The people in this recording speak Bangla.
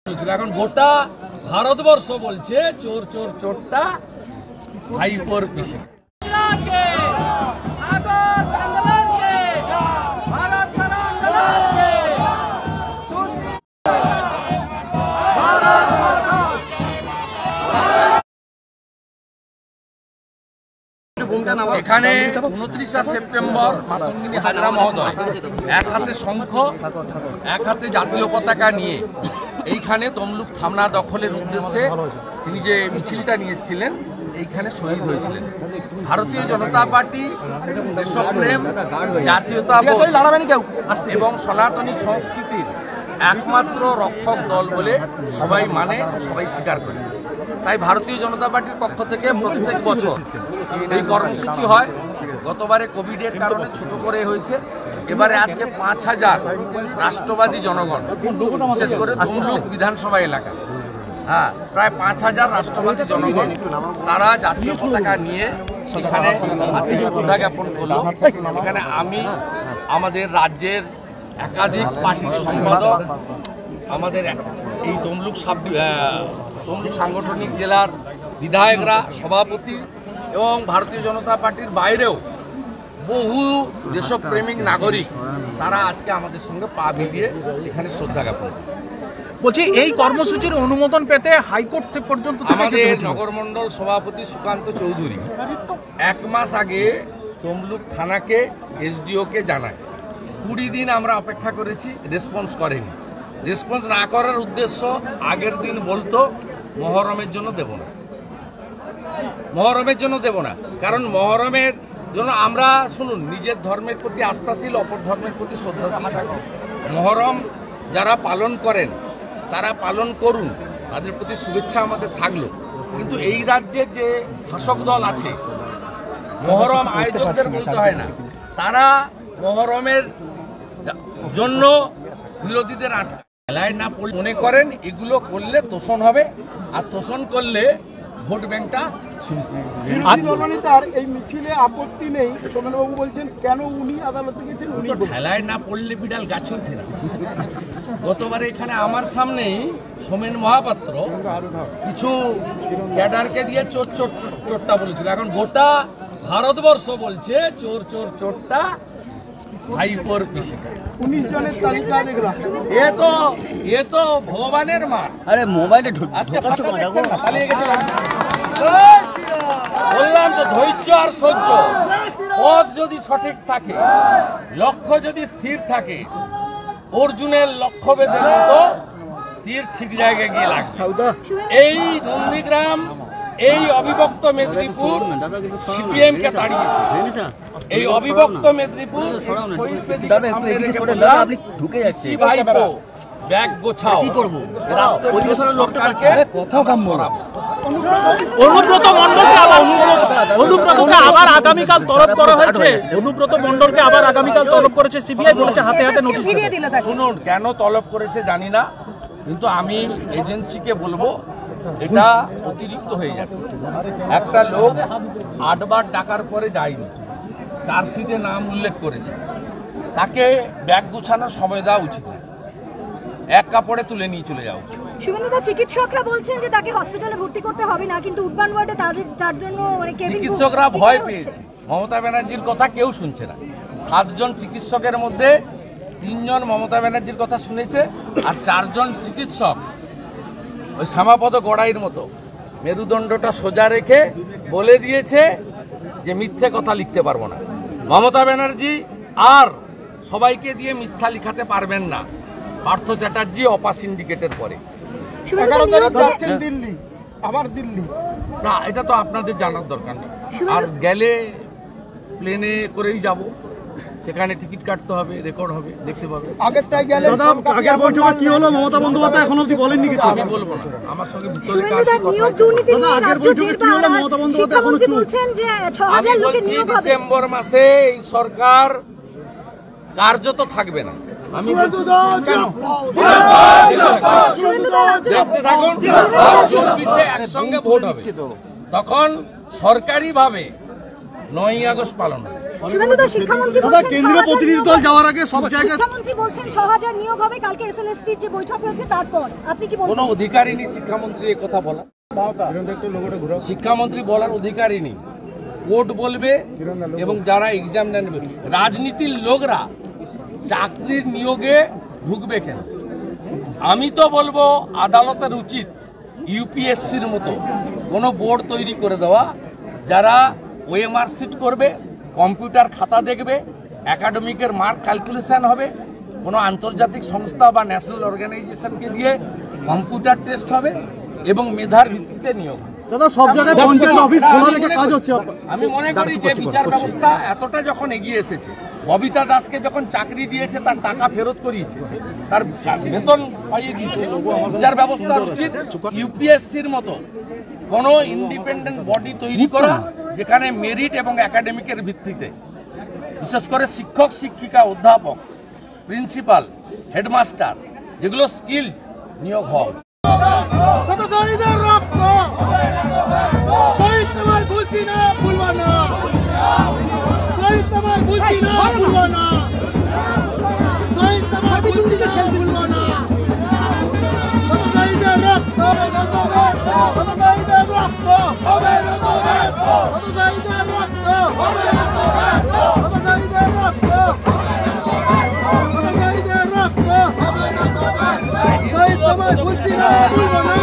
এখন গোটা ভারতবর্ষ বলছে চোর চোর চোরটা ভাইপোর পিসি। এখানে 29 সেপ্টেম্বর মাতঙ্গিনী হাজরা মহোদয় এক হাতে শঙ্খ এক হাতে জাতীয় পতাকা নিয়ে এইখানে তমলুক থানা দখলের উদ্দেশ্যে তিনি যে মিছিলটা নিয়ে এসেছিলেন এইখানে শহীদ হয়েছিলেন। ভারতীয় জনতা পার্টি দেশপ্রেম, জাতীয়তাবোধ এবং সনাতনী সংস্কৃতির একমাত্র রক্ষক দল বলে সবাই মানে, সবাই স্বীকার করে। তাই ভারতীয় জনতা পার্টির পক্ষ থেকে প্রত্যেক বছর এই কর্মসূচি হয়। গতবারে কোভিডের কারণে ছোট করে হয়েছে, এবারে আজকে 5000 রাষ্ট্রবাদী জনগণ, বিশেষ করে তমলুক বিধানসভা এলাকা, প্রায় 5000 রাষ্ট্রবাদী জনগণ তারা জাতীয় পতাকা নিয়ে সেখানে শ্রদ্ধা জ্ঞাপন করল। এখানে আমি, আমাদের রাজ্যের একাধিক পার্টির সম্পাদক, আমাদের এই তমলুক সাংগঠনিক জেলার বিধায়করা, সভাপতি এবং ভারতীয় জনতা পার্টির বাইরেও বহু দেশপ্রেমিক নাগরিক তারা আজকে আমাদের সঙ্গে পা মিলিয়ে এখানে শ্রদ্ধা জ্ঞাপন। বলছি, এই কর্মসূচির অনুমোদন পেতে হাইকোর্ট পর্যন্ত আমাদের নগরমন্ডল সভাপতি সুকান্ত চৌধুরী 1 মাস আগে তমলুক থানাকে, এসডিওকে জানায়। 20 দিন আমরা অপেক্ষা করেছি, রেসপন্স করেনি। রেসপন্স না করার উদ্দেশ্য, আগের দিন বলতো মহরমের জন্য দেব না, মহরমের জন্য দেব না, কারণ মহরমের জন্য আমরা, শুনুন, নিজের ধর্মের প্রতি আস্থাশীল, অপর ধর্মের প্রতি শ্রদ্ধাশীল থাকুন। মহরম যারা পালন করেন তারা পালন করুন, তাদের প্রতি শুভেচ্ছা আমাদের থাকলো। কিন্তু এই রাজ্যে যে শাসক দল আছে, মহরম আয়োজকদের বলতে হয় না, তারা মহরমের জন্য বিরোধীদের আটকা খেলায় না পড়লে মনে করেন এগুলো করলে তোষণ হবে, আর তোষণ করলে ভোট ব্যাংকটা তার এই মিছিলে আপত্তি নেই। সোমেনবাবু বলছেন কেন উনি আদালতে গেছেন, উনি ঠেলায় না পড়লে বিড়াল গাছে ওঠে না। গতবারে এখানে আমার সামনেই সোমেন মহাপাত্র কিছু ক্যাডারকে দিয়ে চোর চোর চোরটা বলেছিল। এখন গোটা ভারতবর্ষ বলছে চোর চোর চোরটা ভাইপোর পিসিটা। 19 জনের তালিকা দেখলাম। এ তো ভগবানের মা। আরে মোবাইলে পালিয়ে গেছিলাম। বললাম তো, ধৈর্য আর সহ্য, পথ যদি সঠিক থাকে, লক্ষ্য যদি স্থির থাকে, অর্জুনের লক্ষ্য বেদের মতো তীর ঠিক জায়গায় গিয়ে লাগবে। এই নন্দীগ্রাম, এই অবিভক্ত মেদিনীপুর সিপিএম কে তাড়িয়েছে। এই অবিভক্ত মেদিনীপুর শহীদ বেদিকে সামনে রেখে ভাইপো ব্যাগ গোছাও, রাষ্ট্রীয় সরকারকে অনুব্রত মণ্ডলকে আবার আগামীকাল তলব করা হয়েছে। অনুব্রত মণ্ডলকে আবার আগামীকাল তলব করেছে সিবিআই, বলেছে হাতে হাতে নোটিশ। শুনুন, কেন তলব করেছে জানি না, কিন্তু আমি এজেন্সিকে বলবো এটা অতিরিক্ত হয়ে যাচ্ছে। একটা লোক 8 বার ডাকার পরে যায়নি, চার্জশিটে নাম উল্লেখ করেছে, তাকে ব্যাগ গুছানোর সময় দেওয়া উচিত না, এক কাপড়ে তুলে নিয়ে চলে যাওয়া উচিত। শুভেন্দুদা, চিকিৎসকরা বলছেন যে তাকে হসপিটালে ভর্তি করতে হবে না, কিন্তু উডবান ওয়ার্ডে তার জন্য চিকিৎসকরা ভয় পেয়েছে। মমতা ব্যানার্জির কথা কেউ শুনছে না। 7 জন চিকিৎসকের মধ্যে 3 জন মমতা ব্যানার্জির কথা শুনেছে, আর 4 জন চিকিৎসক ওই শ্যামাপদ গড়াইয়ের মতো মেরুদণ্ডটা সোজা রেখে বলে দিয়েছে যে মিথ্যে কথা লিখতে পারবো না। মমতা ব্যানার্জি আর সবাইকে দিয়ে মিথ্যা লিখাতে পারবেন না। পার্থ চ্যাটার্জি অপা সিন্ডিকেটের পরে দিল্লি, আবার দিল্লি না, এটা তো আপনাদের জানার দরকার নেই। আর গেলে প্লেনে করেই যাব, সেখানে টিকিট কাটতে হবে, রেকর্ড হবে, দেখতে পাবে। আগেরটাই গেলে আগের বৈঠকে কি হলো মমতা বন্দ্যোপাধ্যায় এখনো অবধি বলেননি কিছু। আমি বলবো না, আমার সঙ্গে ভিতরে আগের বৈঠকে কি হলো মমতা বন্দ্যোপাধ্যায় এখনো বলছেন যে 6000 লোকের নিয়োগ হবে। ডিসেম্বর মাসে এই সরকার কার্যত থাকবে না। আমি দেখতে থাকুন, 24-এ একসঙ্গে ভোট হবে, তখন সরকারিভাবে 9ই আগস্ট পালন হবে। শুভেন্দুদা, শিক্ষামন্ত্রী বলছেন কেন্দ্রীয় প্রতিনিধি দল যাওয়ার আগে সব জায়গায় শিক্ষামন্ত্রী বলছেন 6000 নিয়োগ হবে কালকে এসএলএসটির যে বৈঠক হয়েছে তারপর, আপনি কি বলবেন? কোনো অধিকারই নেই শিক্ষামন্ত্রী এ কথা বলা। শিক্ষামন্ত্রী বলার অধিকারই নেই। কোর্ট বলবে এবং যারা এক্সাম নেবে। রাজনীতির লোকরা চাকরির নিয়োগে ঢুকবে কেন? আমি তো বলবো আদালতের উচিত ইউপিএসসির মতো কোনো বোর্ড তৈরি করে দেওয়া, যারা ওএমআর শিট করবে, কম্পিউটার খাতা দেখবে, একাডেমিকের মার্ক ক্যালকুলেশন হবে, কোনো আন্তর্জাতিক সংস্থা বা ন্যাশনাল অর্গানাইজেশনকে দিয়ে কম্পিউটার টেস্ট হবে এবং মেধার ভিত্তিতে নিয়োগ হবে। দাদা সব জায়গায় পঞ্চায়েত অফিস খোলা রেখে কাজ হচ্ছে। আমি মনে করি যে বিচার ব্যবস্থা এতটা যখন এগিয়ে এসেছে, ববিতা দাসকে যখন চাকরি দিয়েছে তার টাকা ফেরত করিয়েছে, তার বেতন পাইয়ে দিয়েছে, বিচার ব্যবস্থার উচিত ইউপিএসসির মতো কোনো ইন্ডিপেন্ডেন্ট বডি তৈরি করা, যেখানে মেরিট এবং একাডেমিকের ভিত্তিতে বিশেষ করে শিক্ষক, শিক্ষিকা, অধ্যাপক, প্রিন্সিপাল, হেডমাস্টার, যেগুলো স্কিল নিয়োগ হওয়া। Bye.